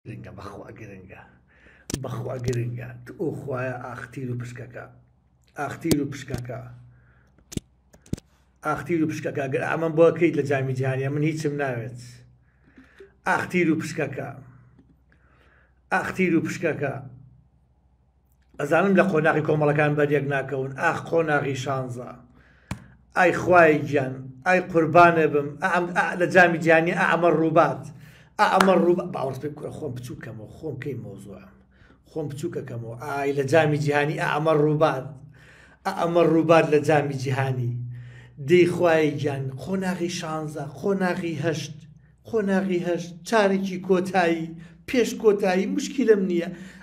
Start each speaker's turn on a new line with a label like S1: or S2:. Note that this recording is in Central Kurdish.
S1: گرنگە بەخوا گرنگە بەخوا گرنگە ئەو خوایە ئاختیر و پشکەکە ئاختیر و پشکەکە ئاختیر و پشکەکە گەر ئەمە بۆکەیت لە جامی جیهانیە من هیچم ناوێت ئاختیر و پشکەکە ئاختیر و پشکەکە ئەزانم لە قۆناغی کۆمەڵەکان بەریەک ناکەون ئاخ قۆناغی شانزە ئای خوای گیان ئای قوربانە بم لە جامی جیهانی ئەمە ڕووبات ئەمە ڕووبات باوەڕ پێ بکڕە خۆم بچووکەمەوە خۆم کەی مۆزوعم خۆم بچووکەکەمەوە ئای لە جامی جیهانی ئەمە ڕووبات ئەمە ڕووبات لە جامی جیهانی دەی خوای گیان قۆناغی شانزە قۆناغی هەشت قۆناغی هەشت چارێکی کۆتایی پێش کۆتایی مشکلم نییە